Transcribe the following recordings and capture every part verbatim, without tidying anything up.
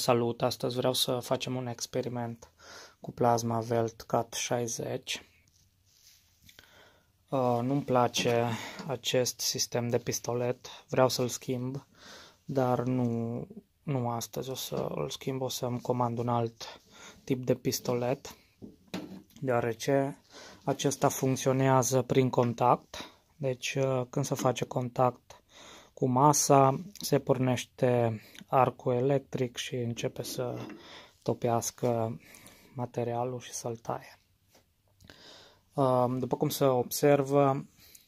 salut! Astăzi vreau să facem un experiment cu plasma Welt CAT șaizeci. Uh, nu-mi place acest sistem de pistolet, vreau să-l schimb, dar nu, nu astăzi o să îl schimb, o să-mi comand un alt tip de pistolet, deoarece acesta funcționează prin contact. Deci uh, când se face contact cu masa, se pornește arcul electric și începe să topească materialul și să-l taie. După cum se observă,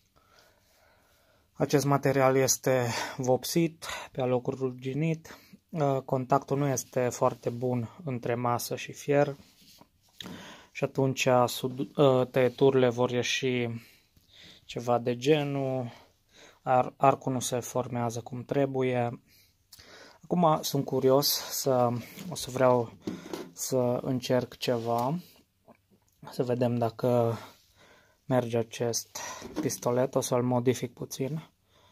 acest material este vopsit, pe alocuri ruginit. Contactul nu este foarte bun între masă și fier și atunci tăieturile vor ieși ceva de genul. Ar, arcul nu se formează cum trebuie. Acum sunt curios, să, o să vreau să încerc ceva, să vedem dacă merge acest pistolet. O să-l modific puțin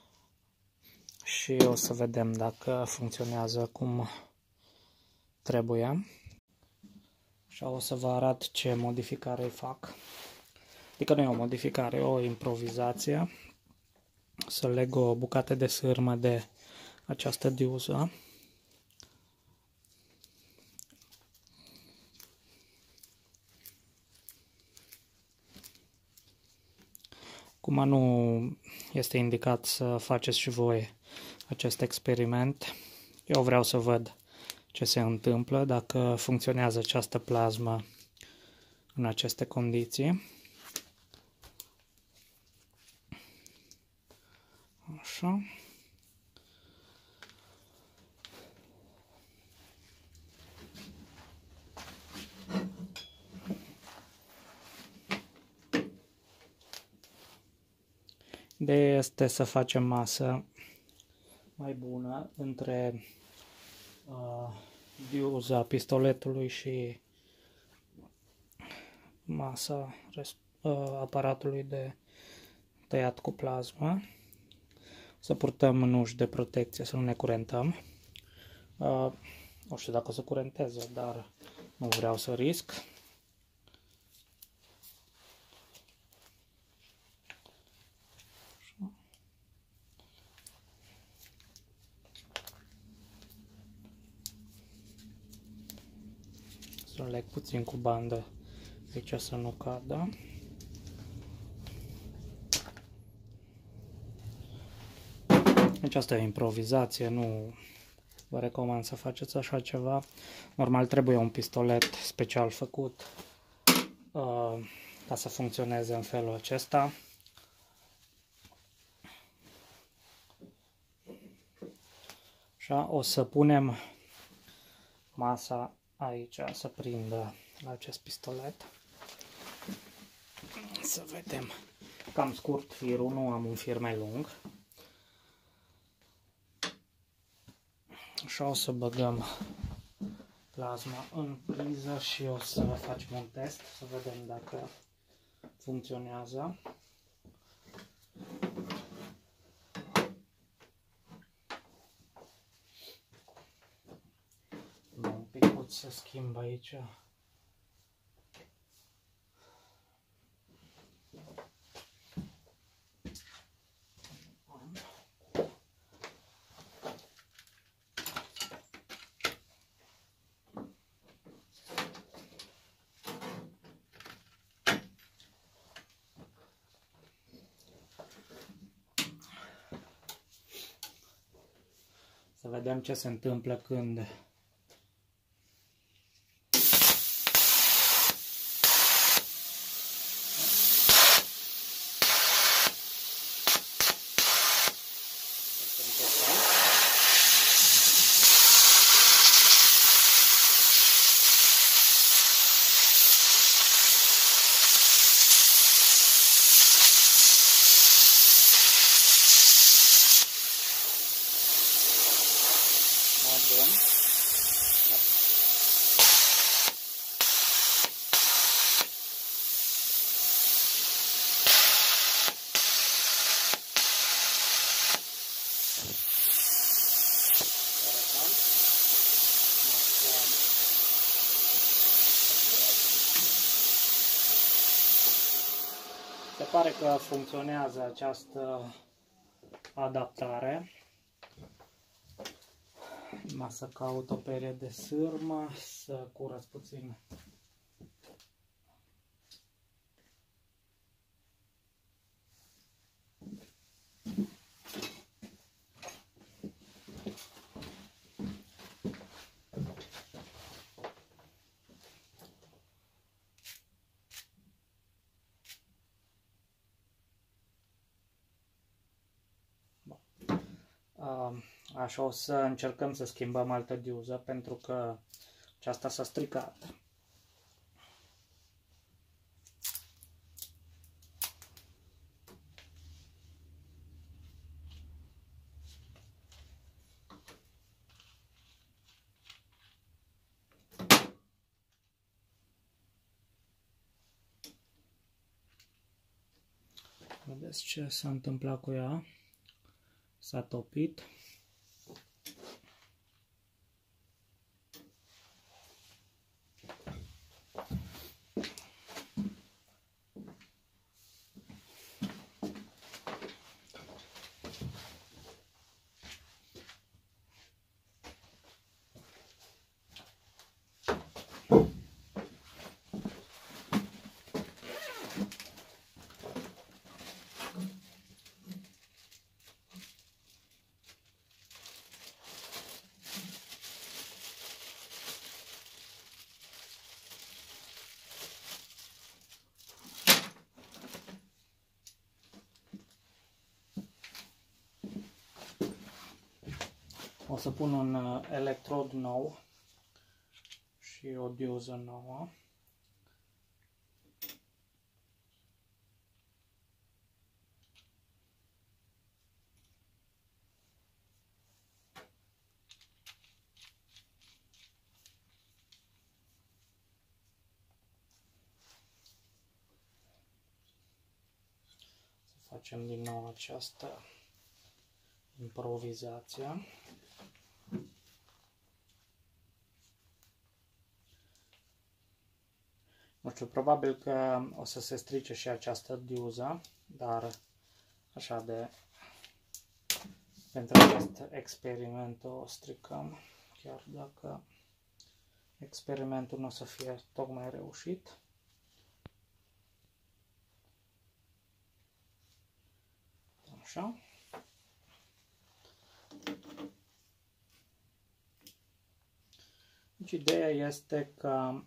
și o să vedem dacă funcționează cum trebuie. Și o să vă arăt ce modificare îi fac. Adică nu e o modificare, e o improvizație. Să leg o bucată de sârmă de această diuză. Acum nu este indicat să faceți și voi acest experiment. Eu vreau să văd ce se întâmplă, dacă funcționează această plasmă în aceste condiții. Așa. Ideea este să facem masă mai bună între uh, diuza pistoletului și masa uh, aparatului de tăiat cu plasmă. Să purtăm nuși de protecție, să nu ne curentăm. Uh, nu știu dacă o să curenteze, dar nu vreau să risc. Să leg puțin cu bandă aici să nu cadă. Deci asta e improvizație, nu vă recomand să faceți așa ceva. Normal trebuie un pistolet special făcut uh, ca să funcționeze în felul acesta. Așa, o să punem masa aici să prindă la acest pistolet. Să vedem. Cam scurt firul, nu am un fir mai lung. Așa, o să băgăm plasma în priză și o să facem un test, să vedem dacă funcționează. Un pic să schimb aici. Să vedem ce se întâmplă când bun. Se pare că funcționează această adaptare. Numai să caut o perie de sârmă, să curăț puțin. Așa o să încercăm să schimbăm altă diuză pentru că aceasta s-a stricat. Vedeți ce s-a întâmplat cu ea? S-a topit. O să pun un electrod nou și o diuză nouă. Să facem din nou această improvizație. Nu știu, probabil că o să se strice și această diuză, dar așa de pentru acest experiment o stricăm, chiar dacă experimentul nu o să fie tocmai reușit. Așa. Deci ideea este că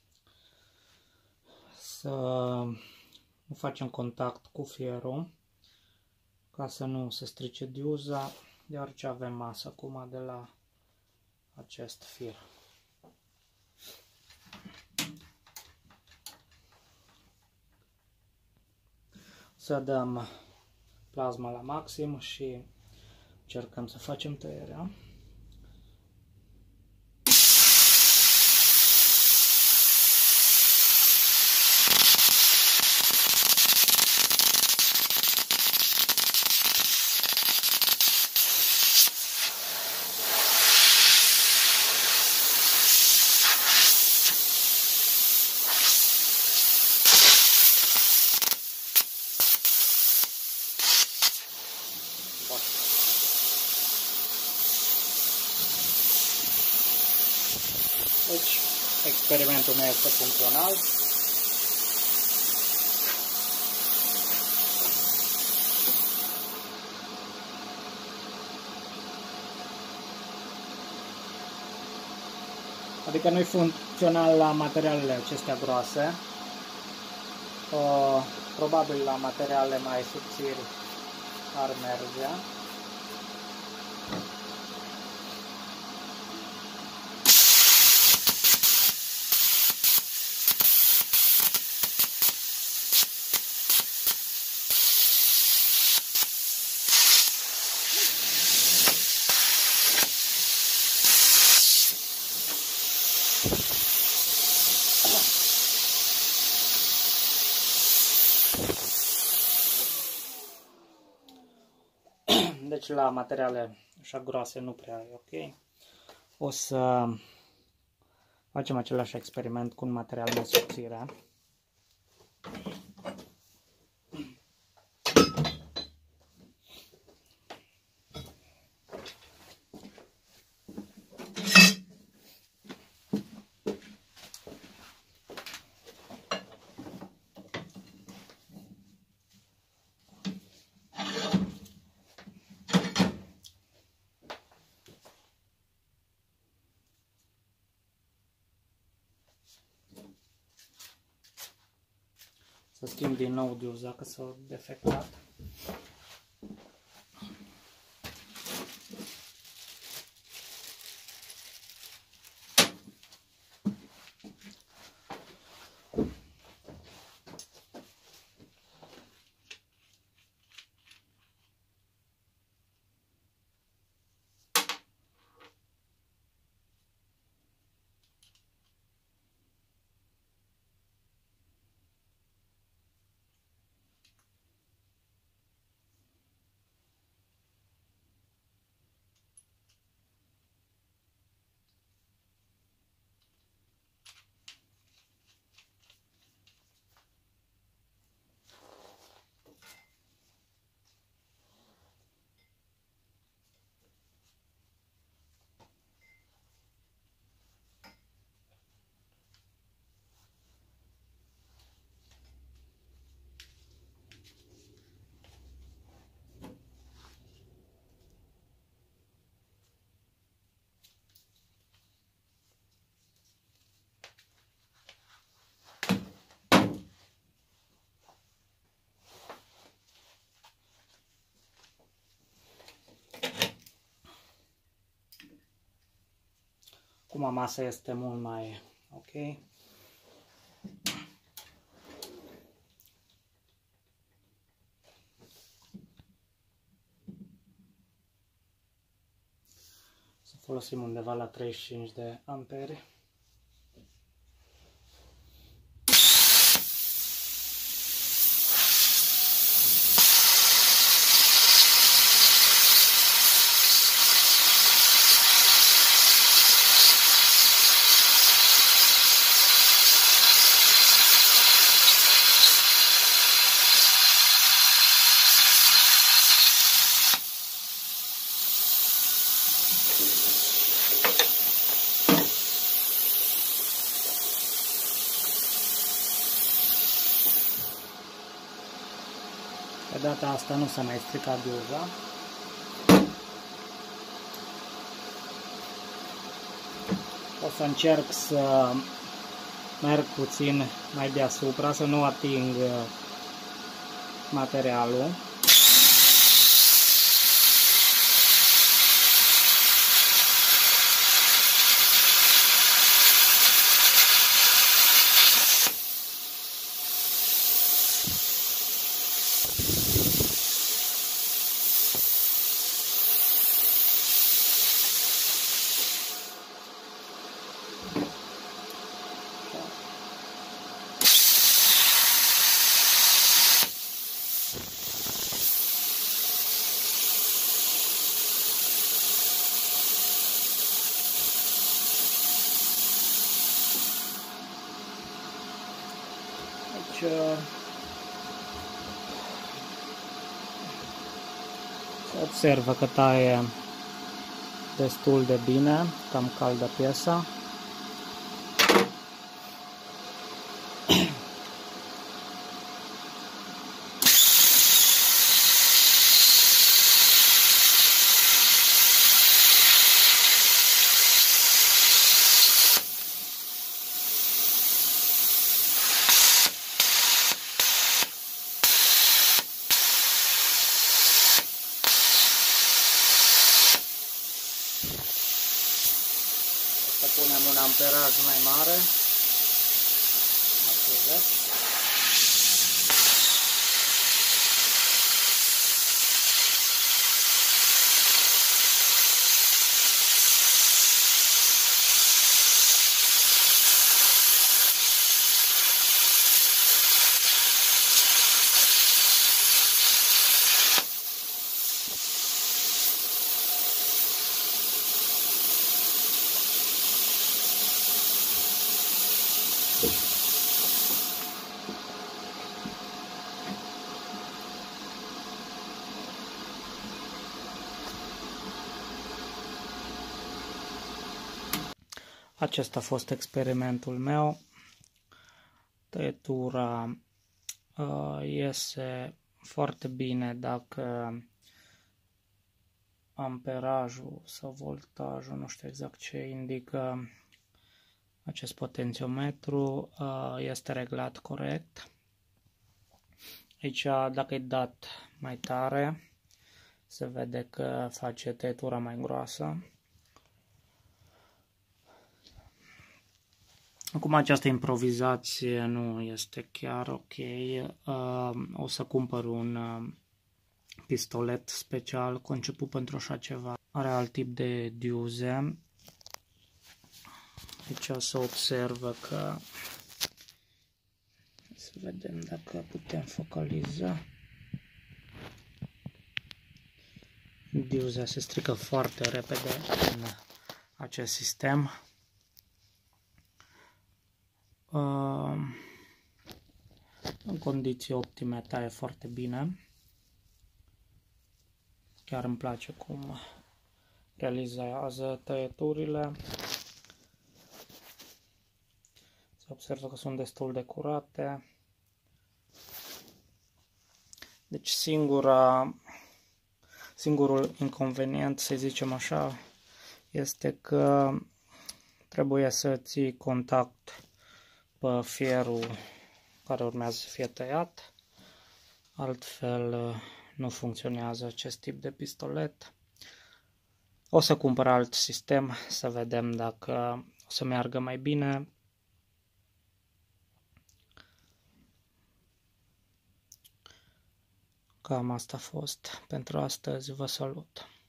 să nu facem contact cu fierul ca să nu se strice diuza, deoarece avem masă acum de la acest fier. Să dăm plasma la maxim și încercăm să facem tăierea. Deci, experimentul nu este funcțional. Adică nu e funcțional la materialele acestea groase. Uh, probabil la materiale mai subțiri ar merge. Deci la materiale așa groase nu prea e ok. O să facem același experiment cu un material mai subțire. Să schimb din nou diuza dacă s-a defectat. Acum masa este mult mai ok. Să folosim undeva la treizeci și cinci de amperi. Pe data asta nu s-a mai stricat diuza. O să încerc să merg puțin mai deasupra, să nu ating materialul. Deci, se observă că taie destul de bine, cam caldă piesa. Să punem un amperaj mai mare, patruzeci. Acesta a fost experimentul meu. Tăietura uh, iese foarte bine dacă amperajul sau voltajul, nu știu exact ce indică acest potențiometru, uh, este reglat corect. Aici, dacă e dat mai tare, se vede că face tăietura mai groasă. Acum această improvizație nu este chiar ok. O să cumpăr un pistolet special conceput pentru așa ceva. Are alt tip de diuze. Aici o să observă că, să vedem dacă putem focaliza. Diuza se strică foarte repede în acest sistem. În condiții optime taie foarte bine. Chiar îmi place cum realizează tăieturile. Se observă că sunt destul de curate. Deci singura, singurul inconvenient, să zicem așa, este că trebuie să ții contact pe fierul care urmează să fie tăiat. Altfel nu funcționează acest tip de pistolet. O să cumpăr alt sistem să vedem dacă o să meargă mai bine. Cam asta a fost pentru astăzi. Vă salut!